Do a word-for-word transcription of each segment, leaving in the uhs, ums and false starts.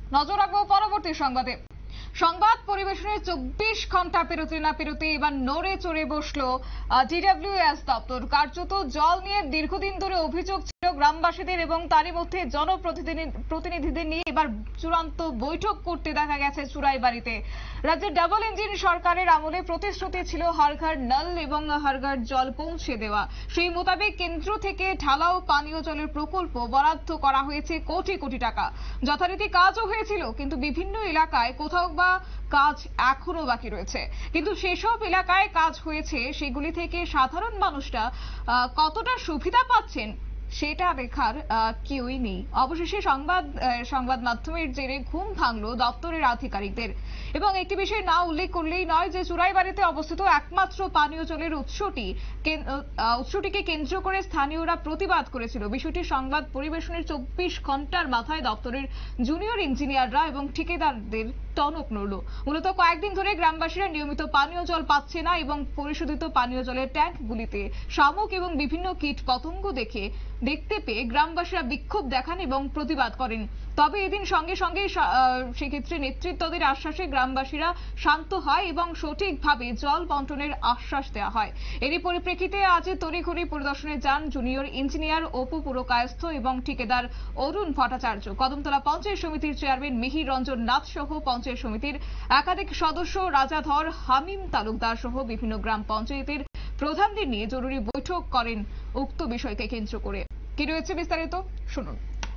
নজর রাখবো পরবর্তী সংবাদে। সংবাদ পরিবেশনের চব্বিশ ঘন্টা পেরোতে না পেরোতে এবার নড়ে চড়ে বসলো ডিডব্লিউএস দপ্তর। কার্যত জল নিয়ে দীর্ঘদিন ধরে অভিযোগ ছিল গ্রামবাসীদের এবং তারই মধ্যে জনপ্রতিনিধিদের নিয়ে এবার চূড়ান্ত বৈঠক করতে দেখা গেছে চুরাইবাড়িতে। রাজ্যের ডাবল ইঞ্জিন সরকারের আমলে প্রতিশ্রুতি ছিল হর ঘর নল এবং হর ঘর জল পৌঁছে দেওয়া। সেই মোতাবেক কেন্দ্র থেকে ঢালাও পানীয় জলের প্রকল্প বরাদ্দ করা হয়েছে কোটি কোটি টাকা। যথারীতি কাজও হয়েছিল, কিন্তু বিভিন্ন এলাকায় কোথাও বা কাজ এখনো বাকি রয়েছে। কিন্তু সেসব এলাকায় কাজ হয়েছে, সেগুলি থেকে সাধারণ মানুষরা কতটা সুবিধা পাচ্ছেন সেটা দেখার কেউই নেই। অবশেষে সংবাদ সংবাদ মাধ্যমের জেরে ঘুম ভাঙল দপ্তরের আধিকারিকদের। এবং একটি বিষয় না উল্লেখ করলেই নয় যে চুরাইবাড়িতে অবস্থিত একমাত্র পানীয় জলের উৎসটি উৎসটিকে কেন্দ্র করে স্থানীয়রা প্রতিবাদ করেছিল। বিষয়টি সংবাদ পরিবেশনের চব্বিশ ঘন্টার মাথায় দপ্তরের জুনিয়র ইঞ্জিনিয়াররা এবং ঠিকাদারদের টনক নড়ল। মূলত কয়েকদিন ধরে গ্রামবাসীরা নিয়মিত পানীয় জল পাচ্ছে না এবং পরিশোধিত পানীয় জলের ট্যাঙ্কগুলিতে শামুক এবং বিভিন্ন কীট পতঙ্গ দেখে দেখতে পেয়ে গ্রামবাসীরা বিক্ষোভ দেখান এবং প্রতিবাদ করেন। তবে এদিন সঙ্গে সঙ্গে সেক্ষেত্রে নেতৃত্বদের আশ্বাসে গ্রামবাসীরা শান্ত হয় এবং সঠিকভাবে জল বন্টনের আশ্বাস দেওয়া হয়। এরই পরিপ্রেক্ষিতে আজ তড়িঘড়ি পরিদর্শনে যান জুনিয়র ইঞ্জিনিয়ার অপু পুরকায়স্থ এবং ঠিকাদার অরুণ ভট্টাচার্য। কদমতলা পঞ্চায়েত সমিতির চেয়ারম্যান মিহির রঞ্জন নাথ সহ পঞ্চায়েত সমিতির একাধিক সদস্য, রাজাধর, হামিম তালুকদার সহ বিভিন্ন গ্রাম পঞ্চায়েতের প্রধানদের নিয়ে জরুরি বৈঠক করেন উক্ত বিষয়কে কেন্দ্র করে। কি রয়েছে বিস্তারিত শুনুন।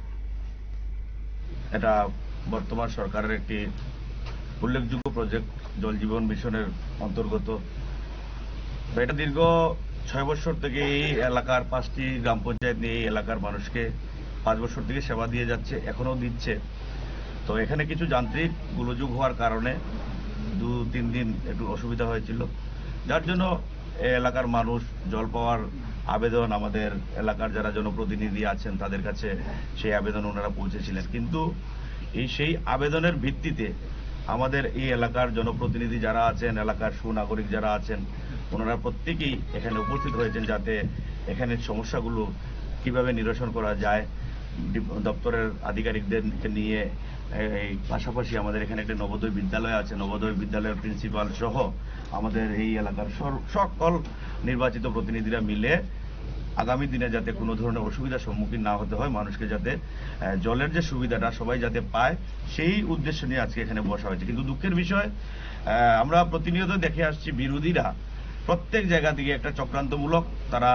এটা বর্তমান সরকারের একটি উল্লেখযোগ্য প্রজেক্ট, জল জীবন মিশনের অন্তর্গত। এটা দীর্ঘ ছয় বছর থেকে এই এলাকার পাঁচটি গ্রাম পঞ্চায়েত নিয়ে এই এলাকার মানুষকে পাঁচ বছর থেকে সেবা দিয়ে যাচ্ছে, এখনো দিচ্ছে। তো এখানে কিছু যান্ত্রিক গোলযোগ হওয়ার কারণে দু তিন দিন একটু অসুবিধা হয়েছিল, যার জন্য এলাকার মানুষ জল পাওয়ার আবেদন আমাদের এলাকার যারা জনপ্রতিনিধি আছেন তাদের কাছে সেই আবেদন ওনারা পৌঁছেছিলেন। কিন্তু এই সেই আবেদনের ভিত্তিতে আমাদের এই এলাকার জনপ্রতিনিধি যারা আছেন, এলাকার সুনাগরিক যারা আছেন, ওনারা প্রত্যেকেই এখানে উপস্থিত হয়েছেন যাতে এখানের সমস্যাগুলো কিভাবে নিরসন করা যায়। দপ্তরের আধিকারিকদেরকে নিয়ে এই পাশাপাশি আমাদের এখানে একটা নবোদয় বিদ্যালয় আছে, নবোদয় বিদ্যালয়ের প্রিন্সিপাল সহ আমাদের এই এলাকার সকল নির্বাচিত প্রতিনিধিরা মিলে আগামী দিনে যাতে কোনো ধরনের অসুবিধার সম্মুখীন না হতে হয়, মানুষকে যাতে জলের যে সুবিধাটা সবাই যাতে পায়, সেই উদ্দেশ্য নিয়ে আজকে এখানে বসা হয়েছে। কিন্তু দুঃখের বিষয়, আমরা প্রতিনিয়ত দেখে আসছি বিরোধীরা প্রত্যেক জায়গা থেকে একটা চক্রান্তমূলক তারা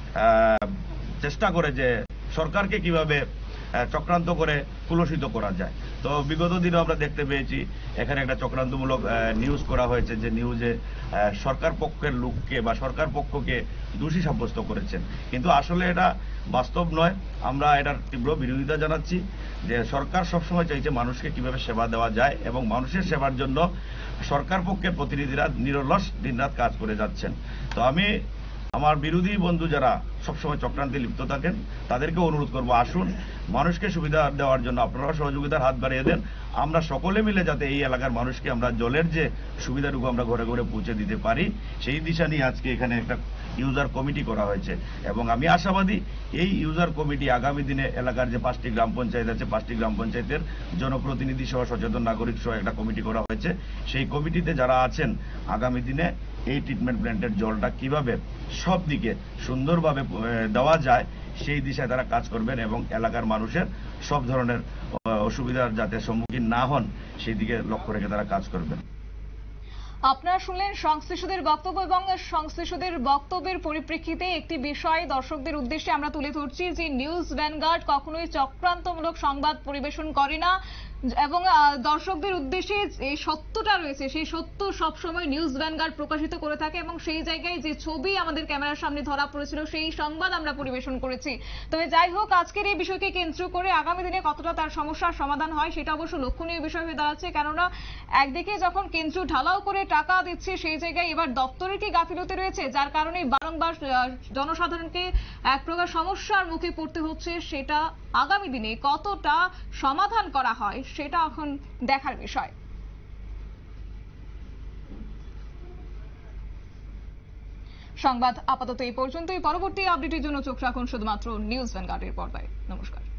চেষ্টা করে যে সরকারকে কিভাবে চক্রান্ত করে কুলসিত করা যায়। তো বিগত দিনে আমরা দেখতে পেয়েছি এখানে একটা চক্রান্তমূলক নিউজ করা হয়েছে, যে নিউজে সরকার পক্ষের লোককে বা সরকার পক্ষকে দোষী সাব্যস্ত করেছেন, কিন্তু আসলে এটা বাস্তব নয়। আমরা এটার তীব্র বিরোধিতা জানাচ্ছি যে সরকার সবসময় চাইছে মানুষকে কিভাবে সেবা দেওয়া যায় এবং মানুষের সেবার জন্য সরকার পক্ষের প্রতিনিধিরা নিরলস দিনরাত কাজ করে যাচ্ছেন। তো আমি আমার বিরোধী বন্ধু যারা সবসময় চক্রান্তে লিপ্ত থাকেন তাদেরকে অনুরোধ করবো, আসুন মানুষকে সুবিধা দেওয়ার জন্য আপনারা সহযোগিতার হাত বাড়িয়ে দেন। আমরা সকলে মিলে যাতে এই এলাকার মানুষকে আমরা জলের যে সুবিধাটুকু আমরা ঘরে ঘরে পৌঁছে দিতে পারি, সেই দিশা নিয়ে আজকে এখানে একটা ইউজার কমিটি করা হয়েছে। এবং আমি আশাবাদী এই ইউজার কমিটি আগামী দিনে এলাকার যে পাঁচটি গ্রাম পঞ্চায়েত আছে, পাঁচটি গ্রাম পঞ্চায়েতের জনপ্রতিনিধি সহ সচেতন নাগরিক সহ একটা কমিটি করা হয়েছে। সেই কমিটিতে যারা আছেন আগামী দিনে এই ট্রিটমেন্ট প্ল্যান্টের জলটা কিভাবে সব দিকে সুন্দরভাবে দেওয়া যায় সেই দিশায় তারা কাজ করবেন এবং এলাকার মানুষের সব ধরনের অসুবিধার যাতে সম্মুখীন না হন সেই দিকে লক্ষ্য রেখে তারা কাজ করবেন। আপনারা শুনলেন সংশ্লিষ্টদের বক্তব্য এবং সংশ্লিষ্টদের বক্তব্যের পরিপ্রেক্ষিতে একটি বিষয় দর্শকদের উদ্দেশ্যে আমরা তুলে ধরছি যে নিউজ ভ্যানগার্ড কখনোই চক্রান্তমূলক সংবাদ পরিবেশন করে না এবং দর্শকদের উদ্দেশ্যে যে সত্যটা রয়েছে সেই সত্য সবসময় নিউজ ভ্যানগার্ড প্রকাশিত করে থাকে এবং সেই জায়গায় যে ছবি আমাদের ক্যামেরার সামনে ধরা পড়েছিল সেই সংবাদ আমরা পরিবেশন করেছি। তবে যাই হোক, আজকের এই বিষয়কে কেন্দ্র করে আগামী দিনে কতটা তার সমস্যার সমাধান হয় সেটা অবশ্য লক্ষণীয় বিষয় হয়ে দাঁড়াচ্ছে। কেননা একদিকে যখন কেন্দ্র ঢালাও করে টাকা দিচ্ছে সেই জায়গায় এবার দপ্তরের কি গাফিলতি রয়েছে, যার কারণে বারংবার জনসাধারণকে এক প্রকার সমস্যার মুখে পড়তে হচ্ছে। সেটা আগামী দিনে কতটা সমাধান করা হয় সেটা এখন দেখার বিষয়। সংবাদ আপাতত এই পর্যন্তই। পরবর্তী আপডেটের জন্য চোখ রাখুন শুধুমাত্র নিউজ ভ্যানগার্ডের পর্দায়। নমস্কার।